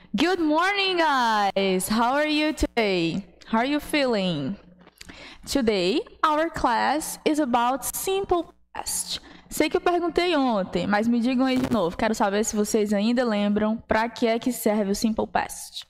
Good morning, guys. How are you today? How are you feeling? Today, our class is about simple past. Sei que eu perguntei ontem, mas me digam aí de novo. Quero saber se vocês ainda lembram para que é que serve o simple past.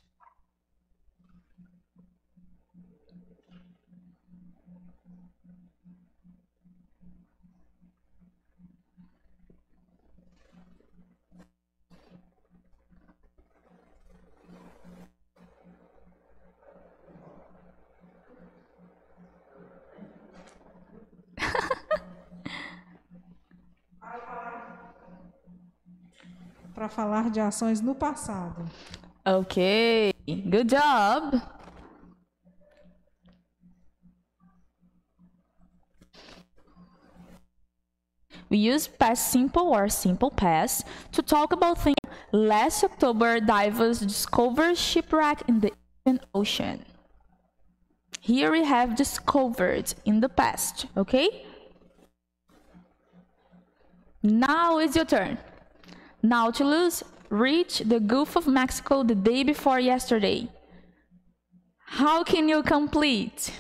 Para falar de ações no passado. Okay, good job. We use past simple or simple past to talk about things. Last October, divers discovered shipwreck in the Indian Ocean. Here we have discovered in the past, okay? Now it's your turn. Nautilus reached the Gulf of Mexico the day before yesterday. How can you complete?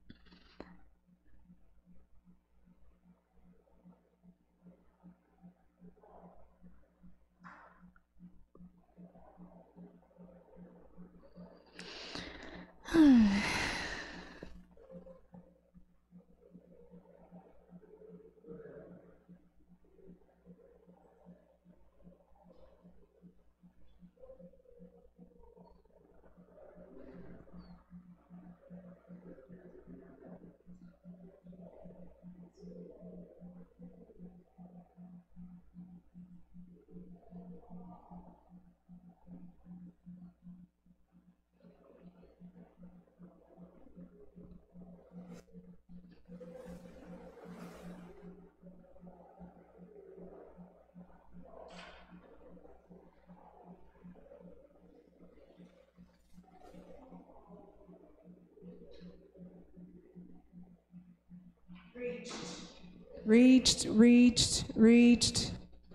Reached.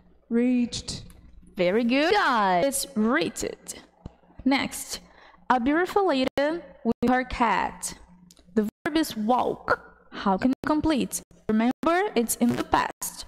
Very good, guys. It's reached. Next, a beautiful lady with her cat. The verb is walk. How can you complete? Remember, it's in the past.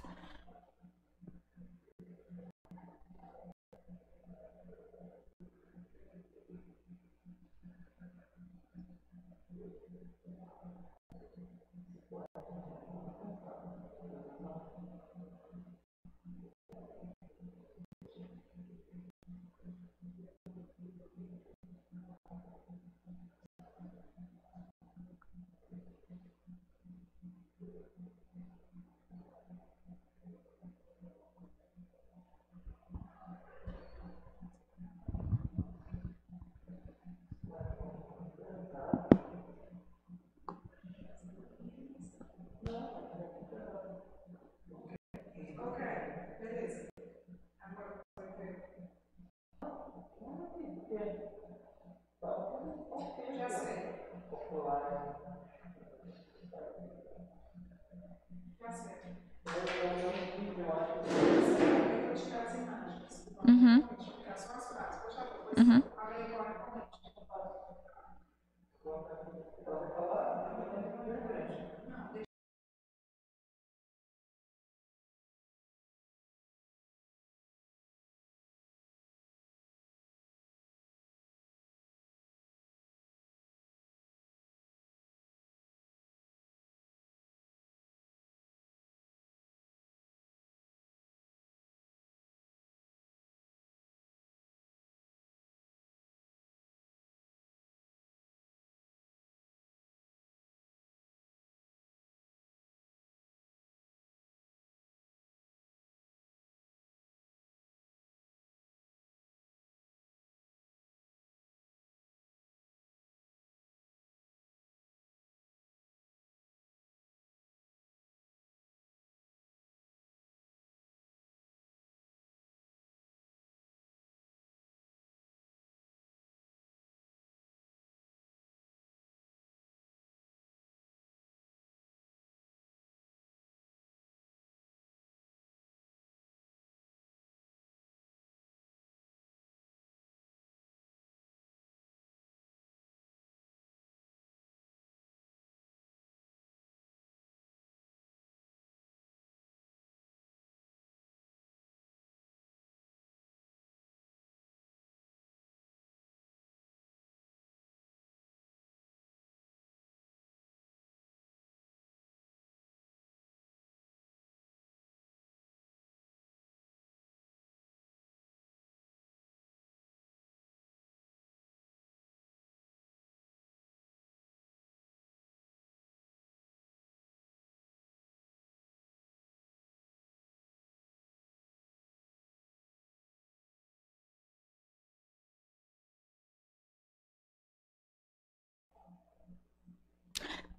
Uhum. Uhum.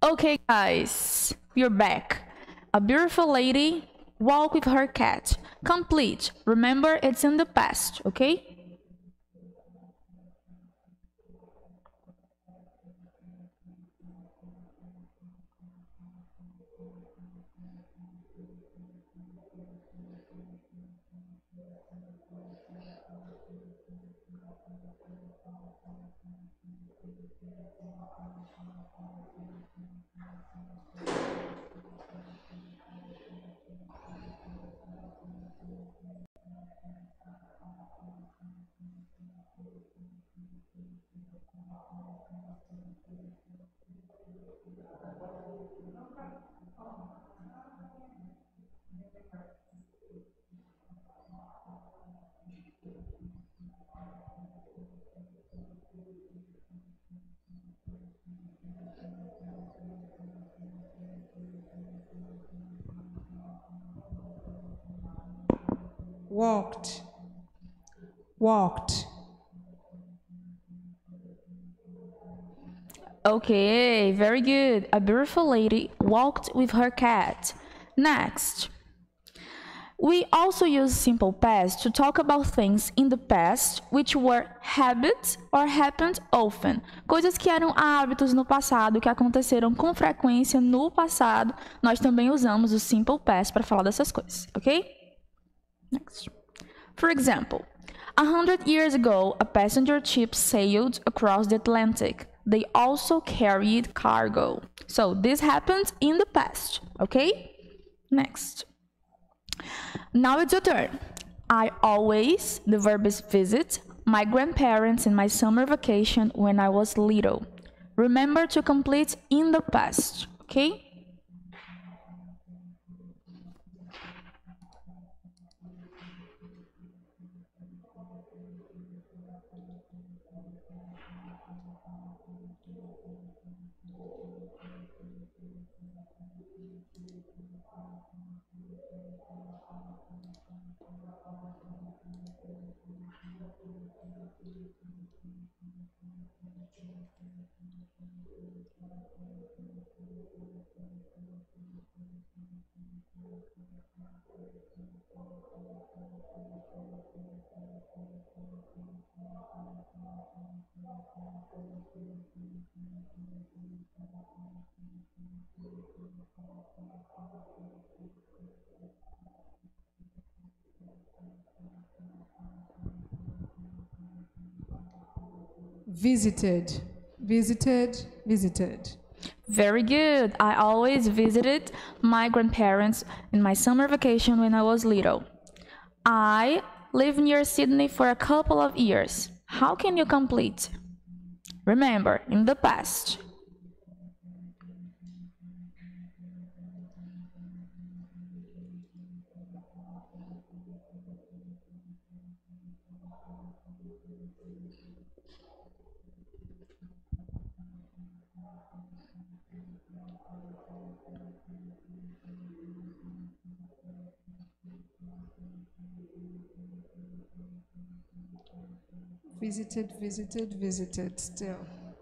Okay, guys, we're back. A beautiful lady walked with her cat. Complete. Remember, it's in the past, okay? Walked. Walked. Okay, very good. A beautiful lady walked with her cat. Next. We also use simple past to talk about things in the past which were habits or happened often. Coisas que eram hábitos no passado, que aconteceram com frequência no passado. Nós também usamos o simple past para falar dessas coisas, ok? Next. For example, 100 years ago, a passenger ship sailed across the Atlantic. They also carried cargo. So this happened in the past, okay? Next. Now it's your turn. I always, the verb is visit, my grandparents in my summer vacation when I was little. Remember to complete in the past, okay? Visited. Visited. Visited. Very good. I always visited my grandparents in my summer vacation when I was little. I lived near Sydney for a couple of years. How can you complete? Remember, in the past. Visited, visited, visited still.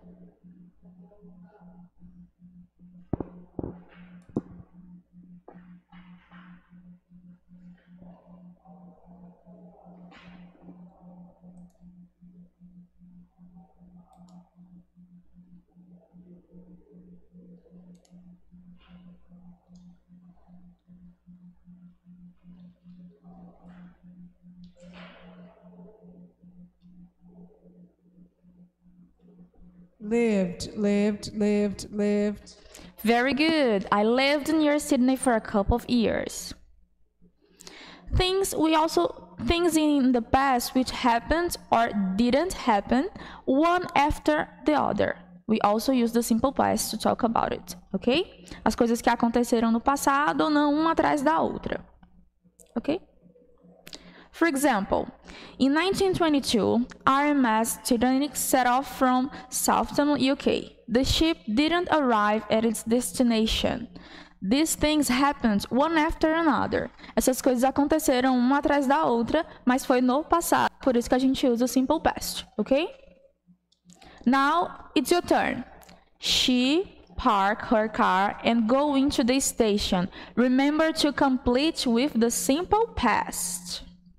Lived, lived, lived, lived. Very good. I lived near Sydney for a couple of years. Things in the past which happened or didn't happen, one after the other. We also use the simple past to talk about it, ok? As coisas que aconteceram no passado ou não, uma atrás da outra, ok? For example, in 1922, RMS Titanic set off from Southampton, UK. The ship didn't arrive at its destination. These things happened one after another. Essas coisas aconteceram uma atrás da outra, mas foi no passado, por isso que a gente usa o simple past, ok? Now, it's your turn. She park her car and go into the station. Remember to complete with the simple past.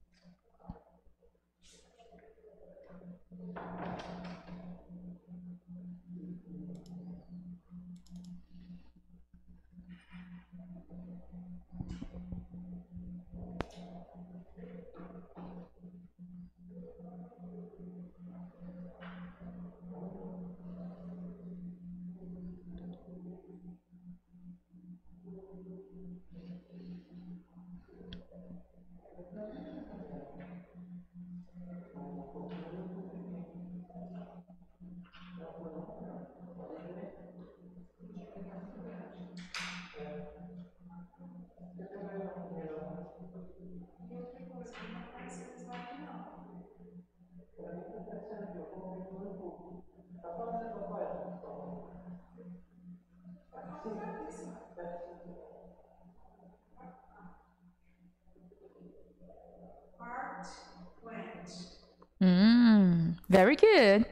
Very good.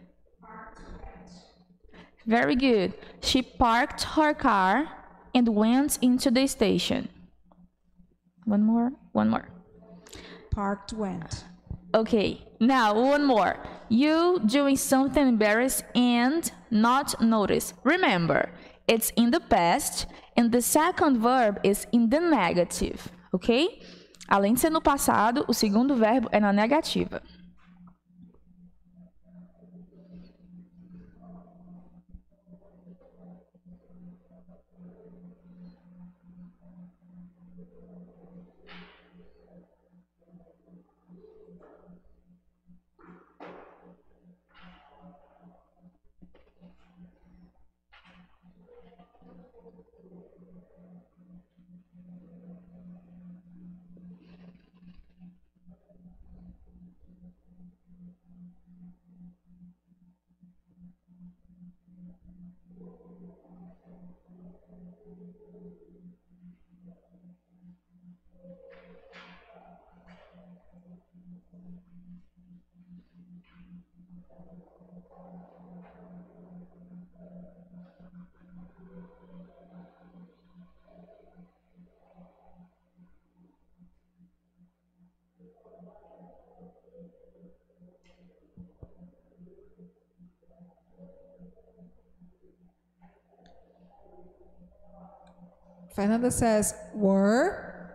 Very good. She parked her car and went into the station. One more. Parked went. Okay, now one more. You doing something embarrassing and not notice. Remember, it's in the past and the second verb is in the negative, ok? Além de ser no passado, o segundo verbo é na negativa. Fernanda says were.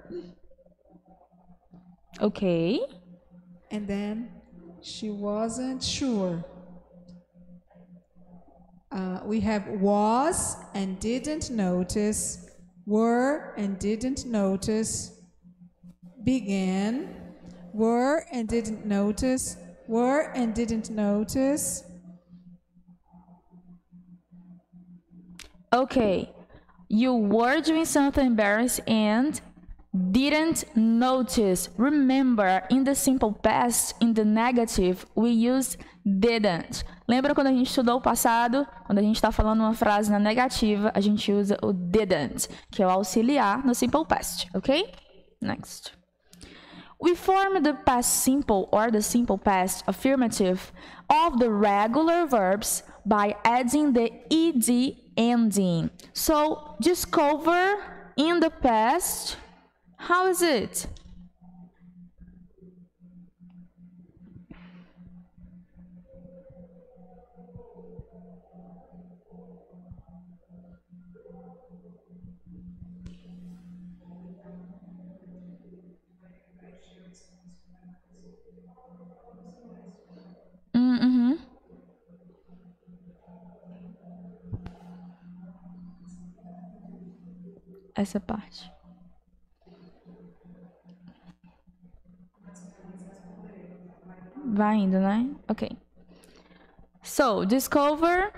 Okay. And then she wasn't sure. We have was and didn't notice, were and didn't notice, began, were and didn't notice, were and didn't notice. Okay. You were doing something embarrassing and didn't notice. Remember, in the simple past, in the negative, we use didn't. Lembra quando a gente estudou o passado? Quando a gente está falando uma frase na negativa, a gente usa o didn't, que é o auxiliar no simple past, ok? Next. We form the past simple or the simple past affirmative of the regular verbs by adding the ed ending. So, discover in the past, how is it? Essa parte. Vai indo, né? Ok. So, discover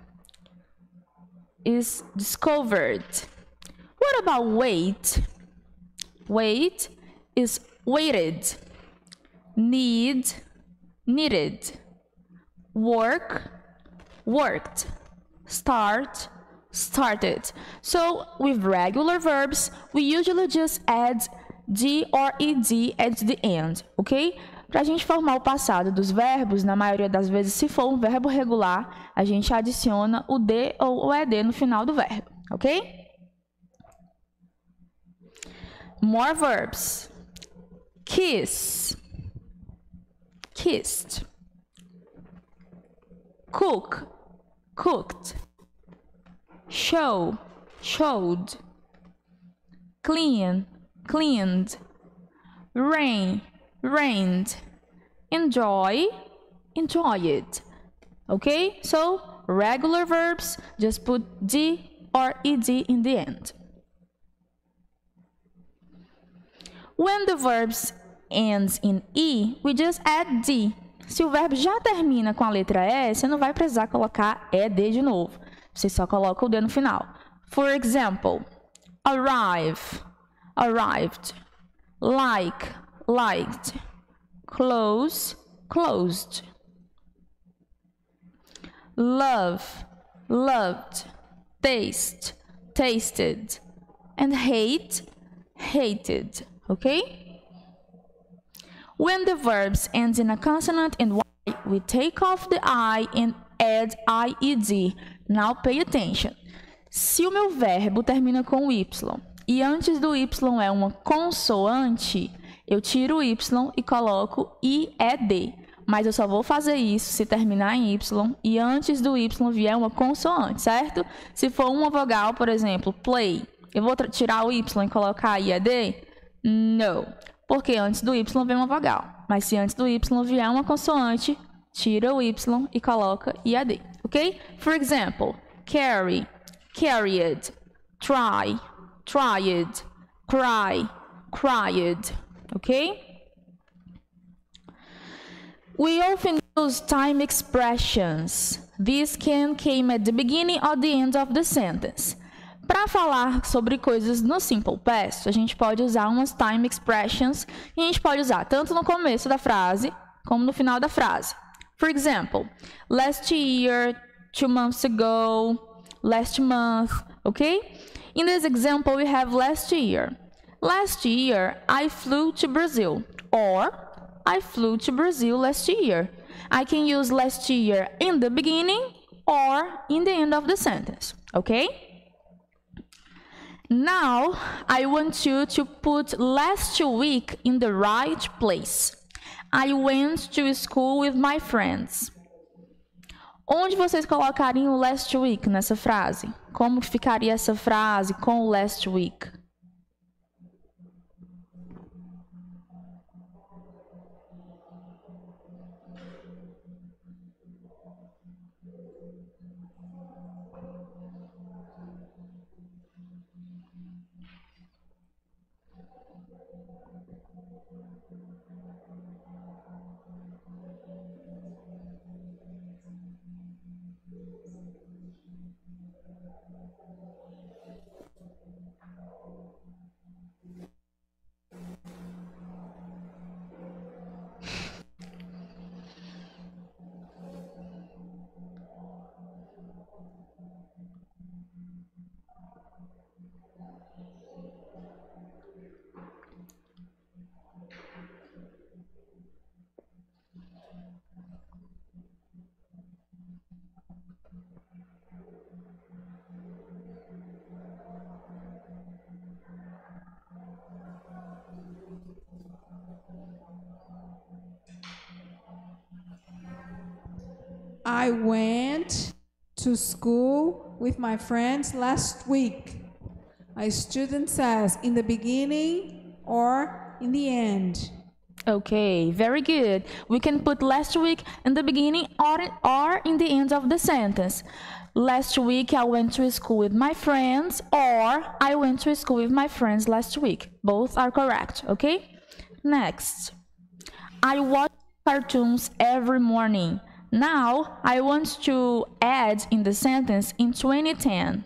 is discovered. What about wait? Wait is waited. Need, needed. Work, worked. Start, started. So with regular verbs, we usually just add d or ed at the end, okay? Para a gente formar o passado dos verbos, na maioria das vezes, se for um verbo regular, a gente adiciona o D ou o ED no final do verbo, ok? More verbs. Kiss, kissed. Cook, cooked. Show, showed. Clean, cleaned. Rain, rained. Enjoy, enjoyed. Okay? So, regular verbs, just put D or ED in the end. When the verbs ends in E, we just add D. Se o verbo já termina com a letra E, você não vai precisar colocar ED de novo. Você só coloca o D no final. For example, arrive, arrived. Like, liked. Close, closed. Love, loved. Taste, tasted. And hate, hated. Okay? When the verbs ends in a consonant and Y, we take off the I and add IED. Now pay attention. Se o meu verbo termina com Y e antes do Y é uma consoante, eu tiro o Y e coloco IED. Mas eu só vou fazer isso se terminar em Y e antes do Y vier uma consoante, certo? Se for uma vogal, por exemplo, play, eu vou tirar o Y e colocar IED? Não, porque antes do Y vem uma vogal. Mas se antes do Y vier uma consoante, tira o Y e coloca IAD, ok? For example, carry, carried, try, tried, cry, cried, ok? We often use time expressions. These can come at the beginning or the end of the sentence. Para falar sobre coisas no Simple Past, a gente pode usar umas time expressions e a gente pode usar tanto no começo da frase como no final da frase. For example, last year, 2 months ago, last month, okay? In this example, we have last year. Last year, I flew to Brazil. Or, I flew to Brazil last year. I can use last year in the beginning or in the end of the sentence, okay? Now, I want you to put last week in the right place. I went to school with my friends. Onde vocês colocariam o last week nessa frase? Como ficaria essa frase com o last week? I went to school with my friends last week. A student says in the beginning or in the end. Okay, very good. We can put last week in the beginning or in the end of the sentence. Last week I went to school with my friends, or I went to school with my friends last week. Both are correct, okay? Next. I watch cartoons every morning. Now, I want to add in the sentence in 2010.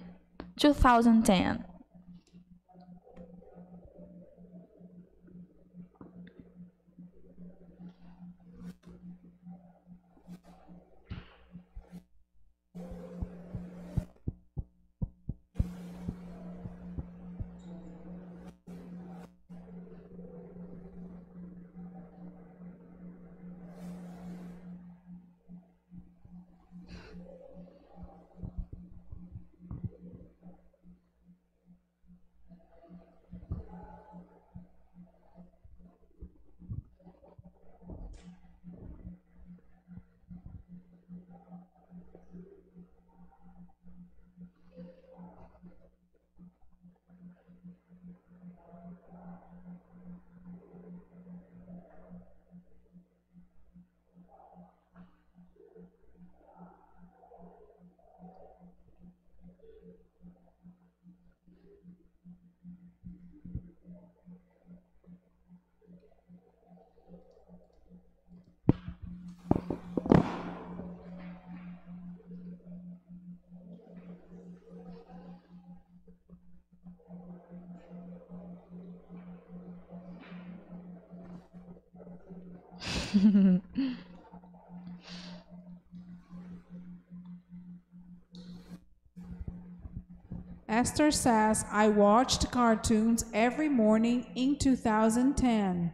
Esther says, I watched cartoons every morning in 2010.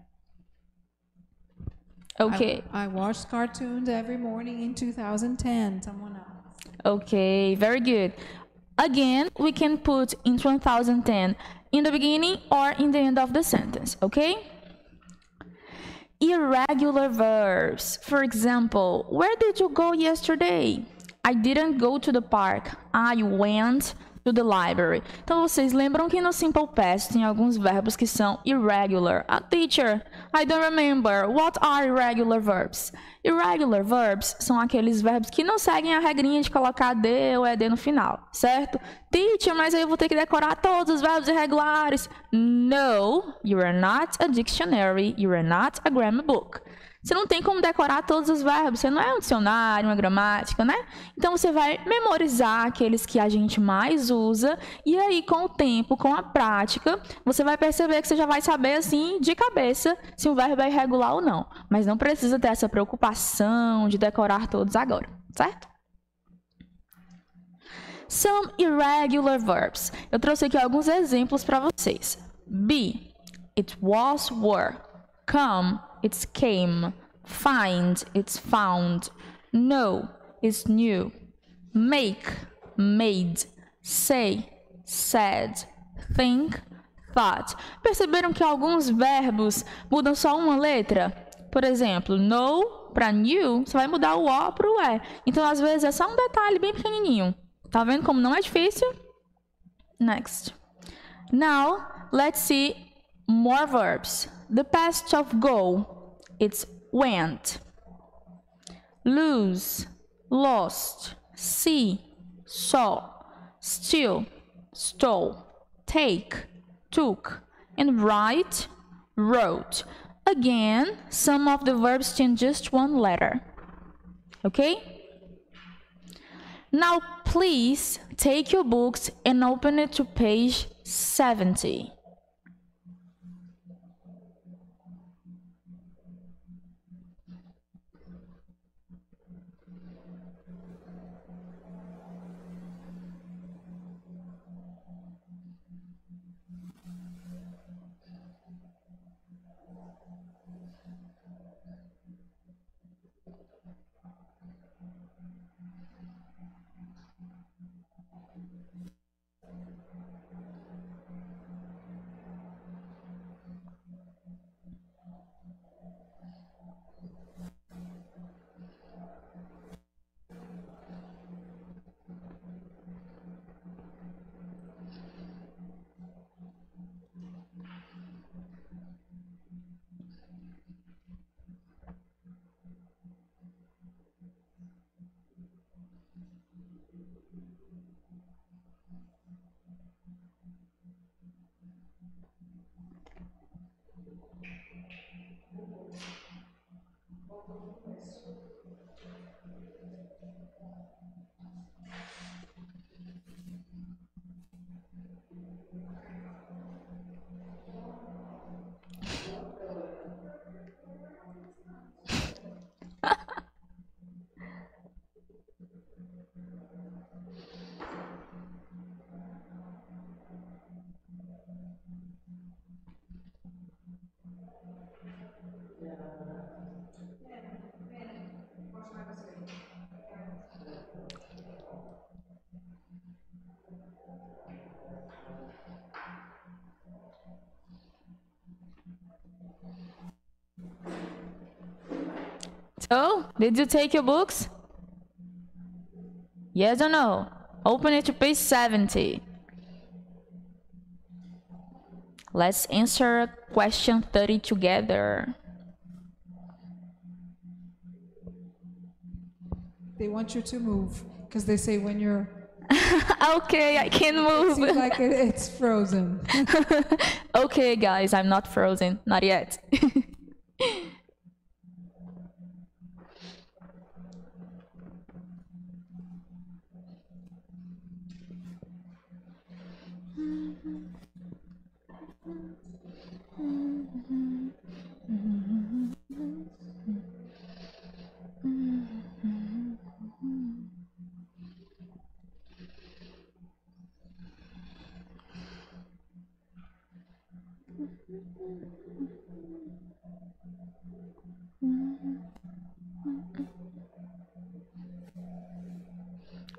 Okay. I watched cartoons every morning in 2010. Someone else. Okay, very good. Again, we can put in 2010 in the beginning or in the end of the sentence, okay? Irregular verbs. For example, where did you go yesterday? I didn't go to the park. I went to the library. Então, vocês lembram que no Simple Past tem alguns verbos que são irregular. Teacher, I don't remember. What are irregular verbs? Irregular verbs são aqueles verbos que não seguem a regrinha de colocar D ou ED no final, certo? Teacher, mas aí eu vou ter que decorar todos os verbos irregulares. No, you are not a dictionary, you are not a grammar book. Você não tem como decorar todos os verbos, você não é um dicionário, uma gramática, né? Então, você vai memorizar aqueles que a gente mais usa e aí, com o tempo, com a prática, você vai perceber que você já vai saber, assim, de cabeça, se um verbo é irregular ou não. Mas não precisa ter essa preocupação de decorar todos agora, certo? Some irregular verbs. Eu trouxe aqui alguns exemplos para vocês. Be, it was, were. Come, it's came. Find, it's found. Know, it's knew. Make, made. Say, said. Think, thought. Perceberam que alguns verbos mudam só uma letra? Por exemplo, know para knew, você vai mudar o O para o E. Então, às vezes, é só um detalhe bem pequenininho. Tá vendo como não é difícil? Next. Now, let's see more verbs. The past of go, it's went. Lose, lost. See, saw. Steal, stole. Take, took. And write, wrote. Again, some of the verbs change just one letter. Okay? Now, please take your books and open it to page 70. So, did you take your books? Yes or no? Open it to page 70. Let's answer question 30 together. They want you to move because they say when you're Okay, I can it move. seems like it's frozen. Okay, guys, I'm not frozen. Not yet.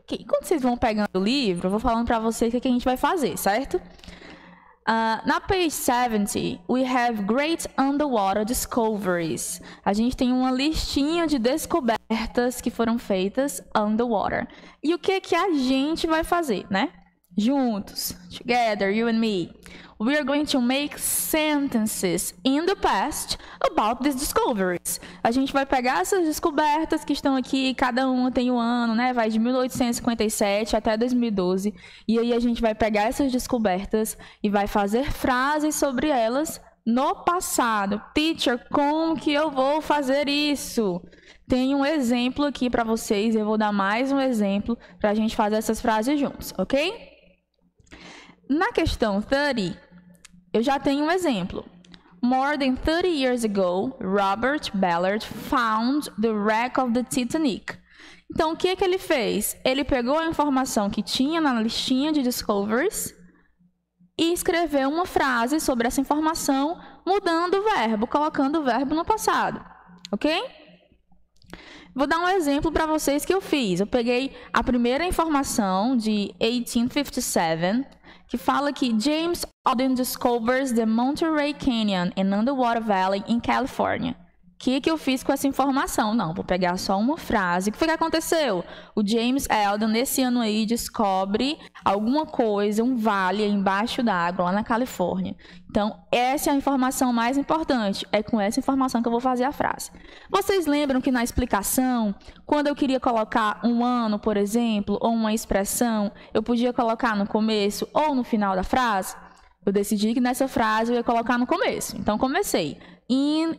Ok, enquanto vocês vão pegando o livro, eu vou falando para vocês o que a gente vai fazer, certo? Na page 70, we have great underwater discoveries. A gente tem uma listinha de descobertas que foram feitas underwater. E o que a gente vai fazer, né? Juntos, together, you and me. We are going to make sentences in the past about these discoveries. A gente vai pegar essas descobertas que estão aqui, cada uma tem um ano, né? Vai de 1857 até 2012. E aí a gente vai pegar essas descobertas e vai fazer frases sobre elas no passado. Teacher, como que eu vou fazer isso? Tem um exemplo aqui para vocês, eu vou dar mais um exemplo para a gente fazer essas frases juntos, ok? Na questão 30, eu já tenho um exemplo. More than 30 years ago, Robert Ballard found the wreck of the Titanic. Então, o que ele fez? Ele pegou a informação que tinha na listinha de discoveries e escreveu uma frase sobre essa informação, mudando o verbo, colocando o verbo no passado. Ok? Vou dar um exemplo para vocês que eu fiz. Eu peguei a primeira informação de 1857, que fala que James Alden discovers the Monterey Canyon and Underwater Valley in California. O que eu fiz com essa informação? Não, vou pegar só uma frase. O que foi que aconteceu? O James Alden, nesse ano aí, descobre alguma coisa, um vale embaixo d'água, lá na Califórnia. Então, essa é a informação mais importante. É com essa informação que eu vou fazer a frase. Vocês lembram que na explicação, quando eu queria colocar um ano, por exemplo, ou uma expressão, eu podia colocar no começo ou no final da frase? Eu decidi que nessa frase eu ia colocar no começo. Então, comecei. In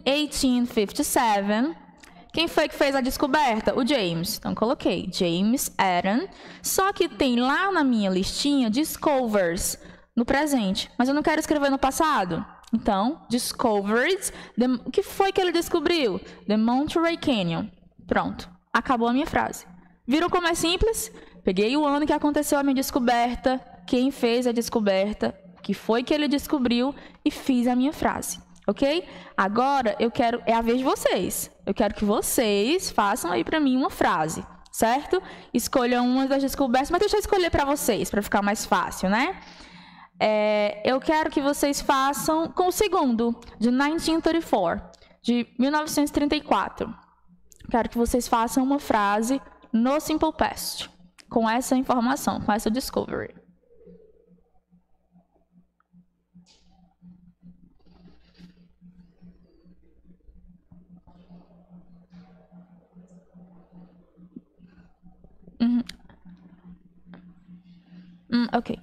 1857, quem foi que fez a descoberta? O James. Então, coloquei James Alden. Só que tem lá na minha listinha discovers no presente. Mas eu não quero escrever no passado. Então, discovered. O que foi que ele descobriu? The Monterey Canyon. Pronto. Acabou a minha frase. Viram como é simples? Peguei o ano que aconteceu a minha descoberta, quem fez a descoberta, o que foi que ele descobriu e fiz a minha frase. Ok? Agora, é a vez de vocês. Eu quero que vocês façam aí para mim uma frase, certo? Escolham uma das descobertas, mas deixa eu escolher para vocês, para ficar mais fácil, né? Eu quero que vocês façam com o segundo, de 1934, de 1934. Quero que vocês façam uma frase no Simple Past, com essa informação, com essa discovery. Ok.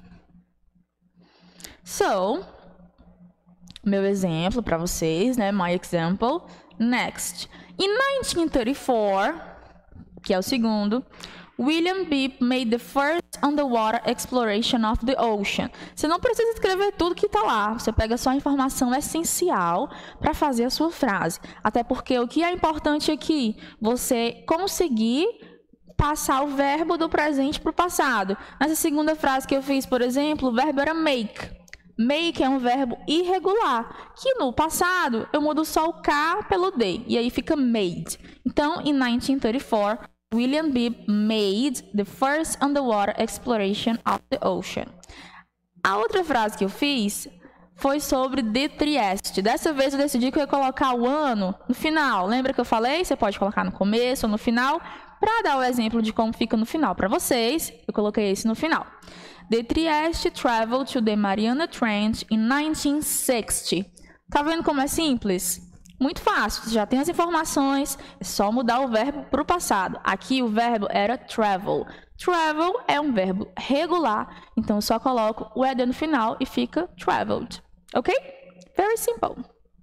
So, meu exemplo para vocês, né? My example. Next. In 1934, que é o segundo, William Beebe made the first underwater exploration of the ocean. Você não precisa escrever tudo que está lá. Você pega só a informação essencial para fazer a sua frase. Até porque o que é importante aqui, você conseguir passar o verbo do presente para o passado. Nessa segunda frase que eu fiz, por exemplo, o verbo era make. Make é um verbo irregular, que no passado eu mudo só o K pelo D, e aí fica made. Então, em 1934, William Beebe made the first underwater exploration of the ocean. A outra frase que eu fiz foi sobre de Trieste. Dessa vez eu decidi que eu ia colocar o ano no final. Lembra que eu falei? Você pode colocar no começo ou no final. Para dar o exemplo de como fica no final para vocês, eu coloquei esse no final. De Trieste traveled to the Mariana Trench in 1960. Tá vendo como é simples? Muito fácil, você já tem as informações, é só mudar o verbo para o passado. Aqui o verbo era travel. Travel é um verbo regular, então eu só coloco o ed no final e fica traveled. Ok? Very simple.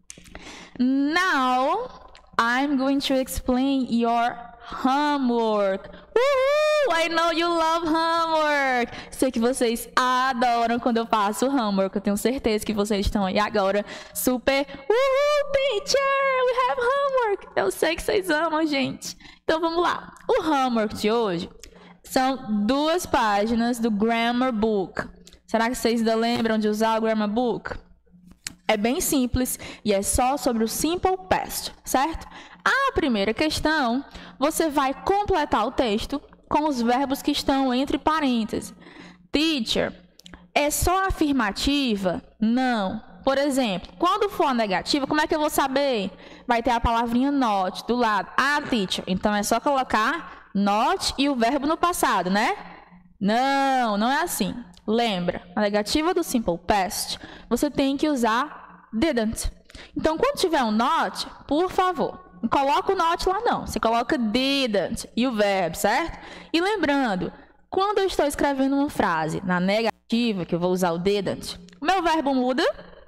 Now, I'm going to explain your homework. I know you love homework. Sei que vocês adoram quando eu faço homework. Eu tenho certeza que vocês estão aí agora super teacher, we have homework. Eu sei que vocês amam, gente. Então vamos lá. O homework de hoje são 2 páginas do Grammar Book. Será que vocês ainda lembram de usar o Grammar Book? É bem simples e é só sobre o Simple Past, certo? A primeira questão, você vai completar o texto com os verbos que estão entre parênteses. Teacher, é só afirmativa? Não. Por exemplo, quando for a negativa, como é que eu vou saber? Vai ter a palavrinha not do lado. Ah, teacher, então é só colocar not e o verbo no passado, né? Não, não é assim. Lembra, a negativa do simple past, você tem que usar didn't. Então, quando tiver um not, por favor, não coloca o not lá não. Você coloca didn't e o verbo, certo? E lembrando, quando eu estou escrevendo uma frase na negativa, que eu vou usar o didn't, o meu verbo muda?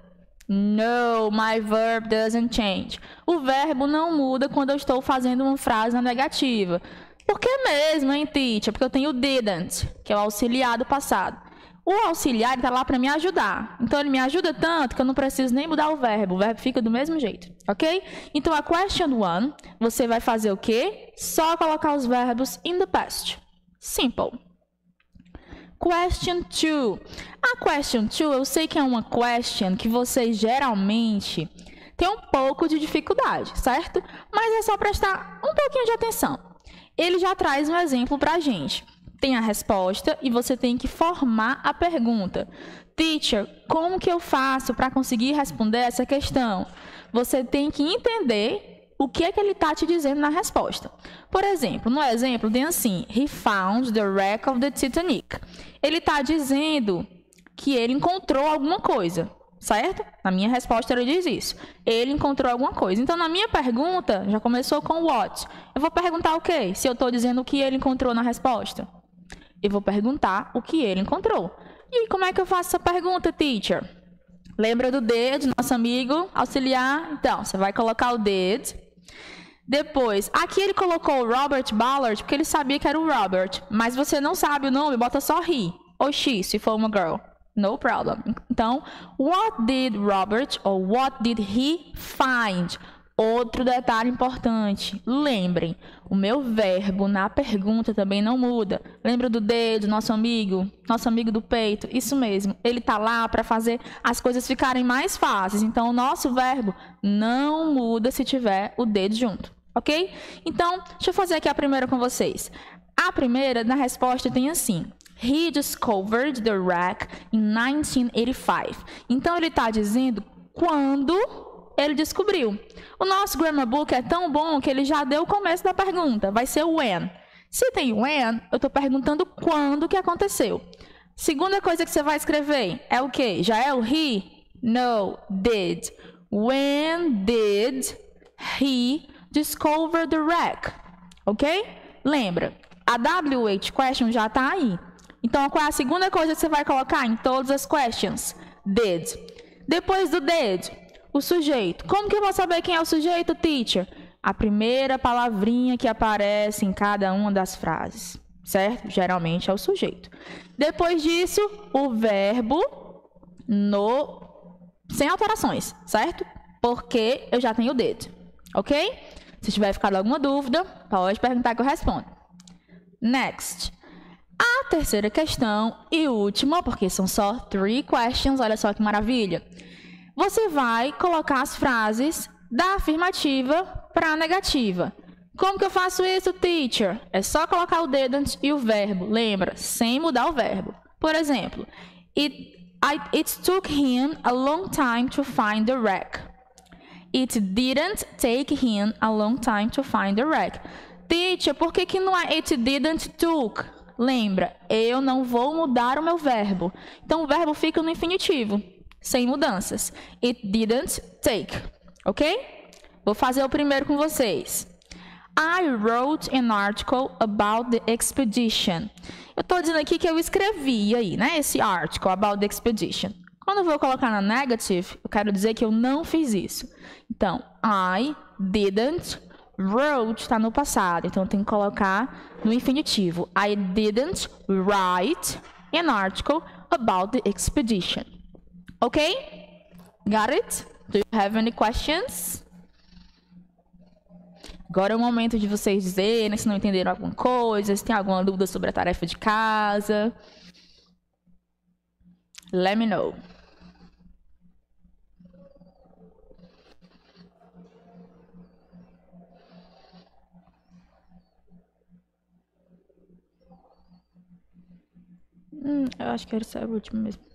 No, my verb doesn't change. O verbo não muda quando eu estou fazendo uma frase na negativa. Por que mesmo, hein, teacher? Porque eu tenho o didn't, que é o auxiliar do passado. O auxiliar está lá para me ajudar. Então, ele me ajuda tanto que eu não preciso nem mudar o verbo fica do mesmo jeito, ok? Então, a question one, você vai fazer o quê? Só colocar os verbos in the past. Simple. Question 2. A question 2, eu sei que é uma question que vocês geralmente têm um pouco de dificuldade, certo? Mas é só prestar um pouquinho de atenção. Ele já traz um exemplo para a gente. Tem a resposta e você tem que formar a pergunta. Teacher, como que eu faço para conseguir responder essa questão? Você tem que entender o que é que ele está te dizendo na resposta. Por exemplo, no exemplo tem assim, he found the wreck of the Titanic. Ele está dizendo que ele encontrou alguma coisa, certo? Na minha resposta ele diz isso. Ele encontrou alguma coisa. Então, na minha pergunta, já começou com what. Eu vou perguntar o quê? Se eu estou dizendo o que ele encontrou na resposta. Eu vou perguntar o que ele encontrou. E como é que eu faço essa pergunta, teacher? Lembra do did, nosso amigo auxiliar? Então, você vai colocar o did. Depois, aqui ele colocou o Robert Ballard, porque ele sabia que era o Robert. Mas você não sabe o nome, bota só he ou she, se for uma girl. No problem. Então, what did Robert ou what did he find? Outro detalhe importante. Lembrem, o meu verbo na pergunta também não muda. Lembra do did, nosso amigo do peito? Isso mesmo. Ele tá lá para fazer as coisas ficarem mais fáceis. Então, o nosso verbo não muda se tiver o did junto. Ok? Então, deixa eu fazer aqui a primeira com vocês. A primeira, na resposta, tem assim. He discovered the wreck in 1985. Então, ele está dizendo quando ele descobriu. O nosso grammar book é tão bom que ele já deu o começo da pergunta. Vai ser when. Se tem when, eu estou perguntando quando que aconteceu. Segunda coisa que você vai escrever é o quê? Já é o he? No, did. When did he discover the wreck? Ok? Lembra, a WH question já está aí. Então, qual é a segunda coisa que você vai colocar em todas as questions? Did. Depois do did, o sujeito. Como que eu vou saber quem é o sujeito, teacher? A primeira palavrinha que aparece em cada uma das frases, certo? Geralmente é o sujeito. Depois disso, o verbo sem alterações, certo? Porque eu já tenho o did, ok? Se tiver ficado alguma dúvida, pode perguntar que eu respondo. Next. A terceira questão e última, porque são só 3 questions, olha só que maravilha. Você vai colocar as frases da afirmativa para a negativa. Como que eu faço isso, teacher? É só colocar o didn't e o verbo, lembra? Sem mudar o verbo. Por exemplo, it took him a long time to find the wreck. It didn't take him a long time to find the wreck. Teacher, por que não é it didn't took? Lembra, eu não vou mudar o meu verbo. Então, o verbo fica no infinitivo, sem mudanças. It didn't take, ok? Vou fazer o primeiro com vocês. I wrote an article about the expedition. Eu estou dizendo aqui que eu escrevi aí, né? Esse article about the expedition. Quando eu vou colocar na negative, eu quero dizer que eu não fiz isso. Então, I didn't wrote está no passado, então eu tenho que colocar no infinitivo. I didn't write an article about the expedition. Ok? Got it? Do you have any questions? Agora é o momento de vocês dizerem se não entenderam alguma coisa, se tem alguma dúvida sobre a tarefa de casa. Let me know. Eu acho que era essa a última mesmo.